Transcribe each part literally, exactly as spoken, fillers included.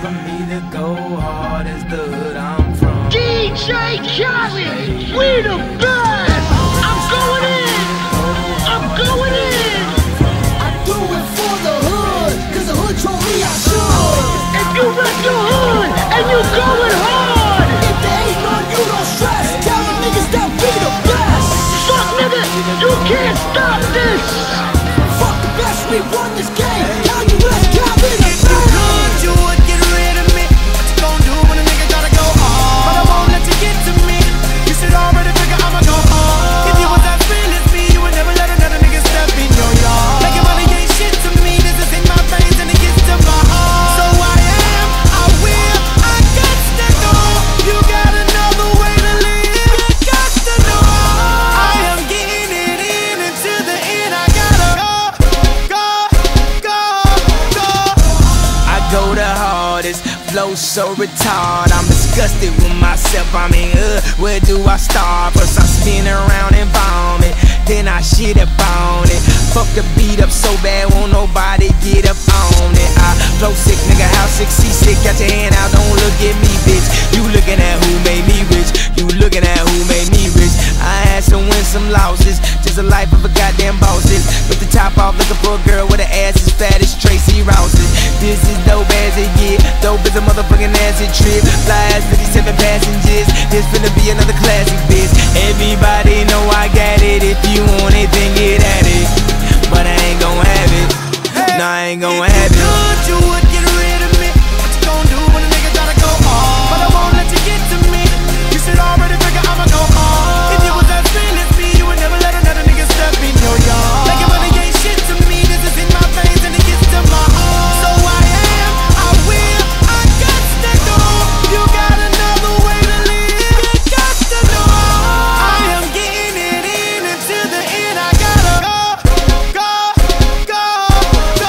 for me to go hard as the hood I'm from. D J Khaled, we the best! I'm going in! I'm going in! I do it for the hood, cause the hood told me I should. If you rep your hood and you going hard, if there ain't none, you don't stress. Tell them niggas that we the best. fuck nigga, you can't stop this! Fuck the best, we won this game. Now you let's count in the If you could, you would get rid of me. What you gon' do when a nigga gotta go hard? But I won't let you get to me. You should already figure I'ma go hard. If you was as real as me, you would never let another nigga step in your yard. Making money ain't shit to me. This is in my veins and it gets to my heart. So I am, I will, I got to go. You got another way to live. You got to know I am getting it in until the end. I gotta go, go, go, go. I go the hardest, flow so retarded. I'm disgusted with myself. I mean, uh, where do I start? First I spin around and vomit, then I shit up on it. Fuck the beat up so bad, won't nobody get up on it. I flow sick, nigga, how sick, seasick. Got your hand out, don't look at me, bitch. You looking at who made me rich. You looking at who made me rich. I had some wins, some losses. Just a life of a goddamn bosses. With the top off, looking for a girl with her ass as fat as Tracy Rouse's. This is dope as it get. Dope as a motherfucking acid trip. Fly as fifty-seven passengers. This finna be another classic, bitch. Everybody know I got it. If you want it, then get at it. But I ain't gon' have it. No, I ain't gon' have it. Could you would get rid of me? What you gon' do when a nigga gotta go hard? But I won't let you get to me. You should already figure I'ma go hard. If you was as real as me, you would never let another nigga step in your yard. Making money ain't shit to me. This is in my veins and it gets to my heart. So I am, I will, I got to go. You got another way to live. You got to know I am getting it in until the end. I gotta go, go, go, go.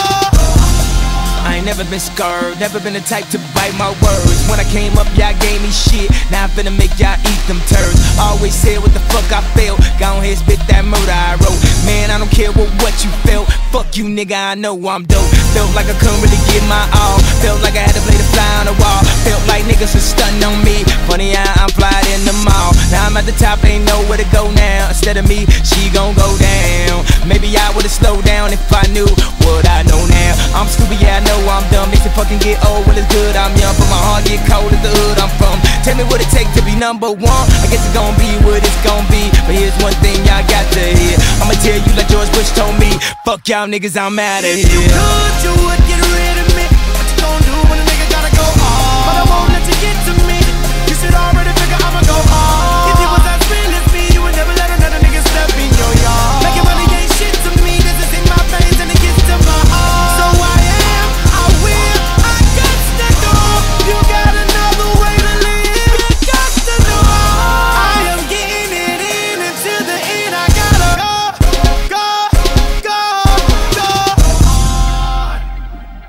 I ain't never been scared, never been the type to bite my words. When I came up, y'all gave me shit. Now I'm finna make y'all eat them turds. Always said what the fuck I felt. Go ahead, spit that murder I wrote. Man, I don't care what, what you felt. Fuck you, nigga, I know I'm dope. Felt like I couldn't really give my all. Felt like I had to play the fly on the wall. Felt like niggas was stunting on me. Funny how I'm flying in the mall. Now I'm at the top, ain't nowhere to go now. Instead of me, she gon' go down. Maybe I would've slowed down if I knew what I know now. I'm stupid, yeah, I know I'm dumb. Makes it fucking get old when it's good. I'm young, but my heart get cold as the hood I'm from. Tell me what it take to be number one. I guess it's gon' be what it's gon' be. But here's one thing y'all got to hear. I'ma tell you like George Bush told me. Fuck y'all niggas, I'm outta here. If you could, you would get rid of me. What you gon' do when a nigga gotta go hard? But I won't let you get to me. You should already figure I'ma go hard. If you was as real as me, you would never let another nigga step in your yard. Making money ain't shit to me. This is in my veins and it gets to my heart. So I am, I will, I got to go. You got another way to live. You got to know I am getting it in until the end. I gotta go, go, go, go.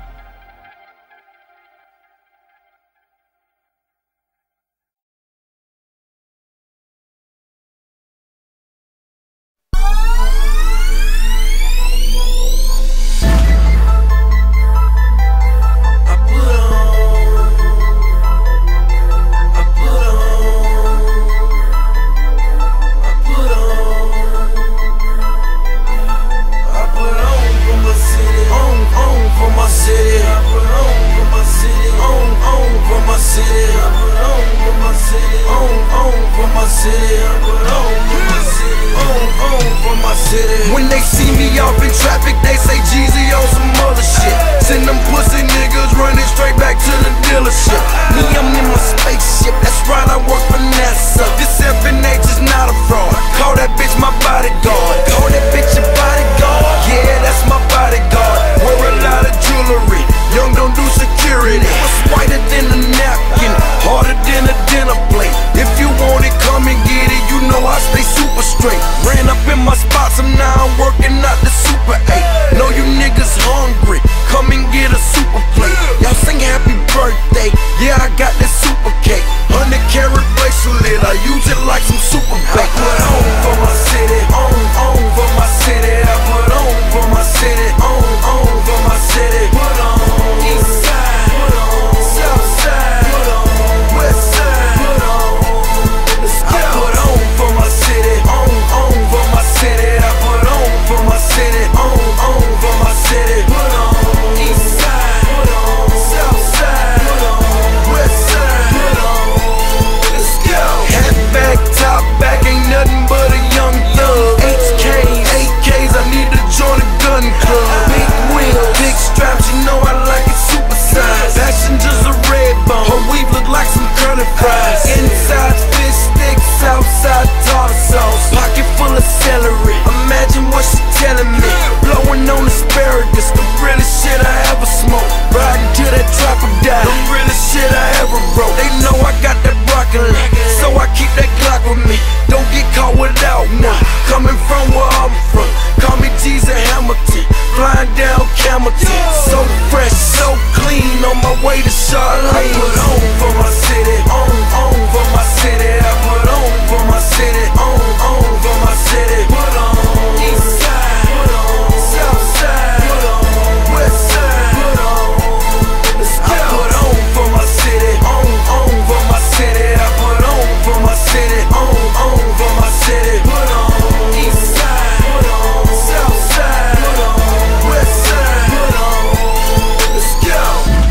camel tits. So fresh, so clean, on my way to Charlotte. I put on for my city, on, on for my city. I put on for my city, on, on for my city. Put on east side, put on south side, put on west side, put on. Let's go. I put on for my city, on, on for my city. I put on for my city, on, on for my city. Put on east side, put on south side, put on west side, put on. Let's go.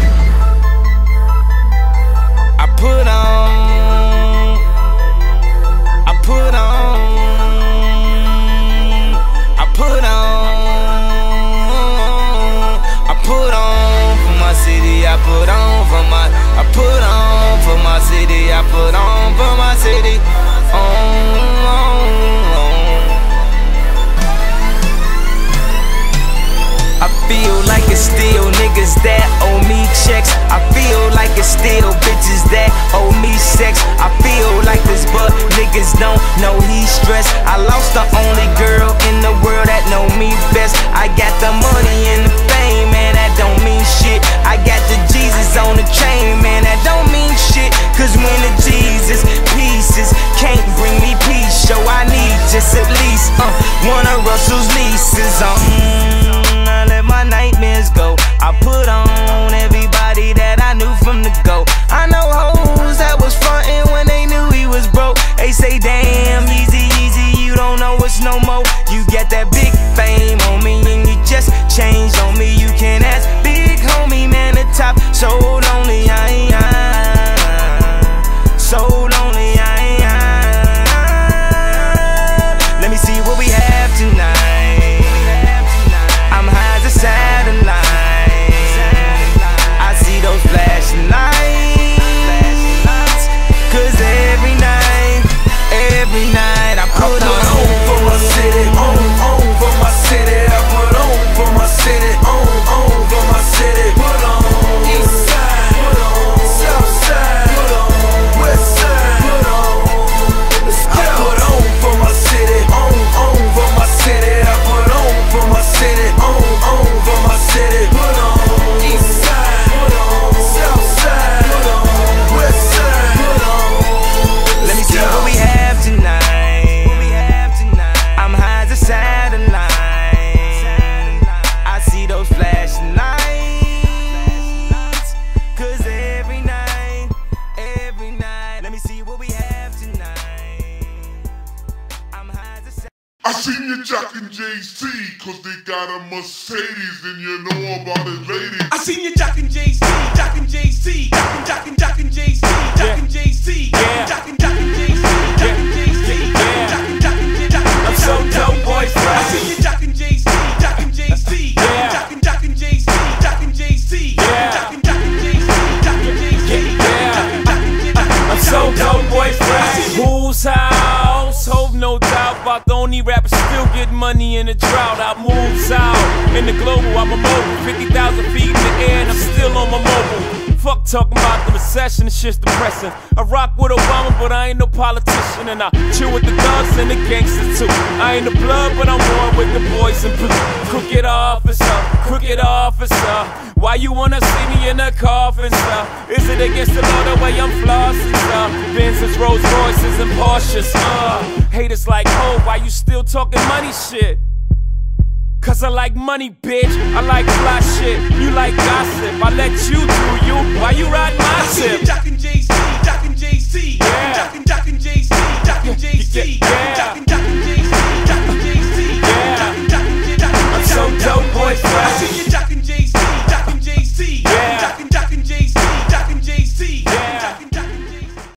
I put on, I put on, I put on, I put on for my city. I put on for my, I put on for my city. I put on for my city. On, on, on. I feel like it's still niggas that owe me checks. I feel like it's still bitches that owe me sex. I feel like this, but niggas don't know he's stressed. I lost the only girl in the world that know me best. I got the money and the fame, man, that don't mean shit. I got the Jesus on the chain, man, that don't mean shit. Cause when the Jesus pieces can't bring me peace, so I need just at least uh, one of Russell's nieces. Um, I let my nightmares go. I put on everybody that I knew from the go. I know hoes that was frontin' when they knew he was broke. They say, damn, easy, easy, you don't know it's no more. You get that big fame on me and you just changed on me. You can't ask big homie, man, the top so lonely, I ain't, I, so lonely, I ain't, I. Let me see what we have tonight. I'm high as a satellite. I see those flashing lights. Cause every night, every night I put, I put on, on for my city, on, on for my city. I put on for my city, on, on for my city. Put on east side, put on south side, put on west side, put on. Let's go. I put on for my city, on, on for my city. I put on for my city, on, on for my city. Put on east side, put on south side, put on west side, put on. Let me see what we have tonight. I'm high as a satellite. I see those flashing lights. Cause every night, every night. Let me see what we have tonight. I'm high as a satellite. I seen you jockin' J C, cause they got a Mercedes and you know about it, ladies. I seen you jockin' J C, jockin' J C, jockin' jockin' jockin' J C, jockin' J C, jockin' jockin' J C, jockin' J C, jockin' jockin' jockin'. I'm so dope, boy, I seen you jockin' J C, jockin' J C, jockin' jockin' J C, jockin' J C, jockin' jockin' J C, jockin' J C, I'm so dope, boy, fresh. Whose house? Hope no doubt about the only rapper still getting money in the drought. I moves out in the global, I'm a mobile, fifty thousand feet in the air and I'm still on my mobile. Fuck talking about the recession, this shit's depressing. I rock with Obama, but I ain't no politician. And I chill with the thugs and the gangsters too. I ain't the blood, but I'm one with the boys in blue. Crooked officer, crooked officer. Why you wanna see me in a coffin, sir? Is it against the law the way I'm flossing, sir? Benz's, Rolls Royces, and Porsches, uh haters like, oh, why you still talking money shit? Cause I like money, bitch. I like fly shit. You like gossip. I let you do you. Why you ride my ship?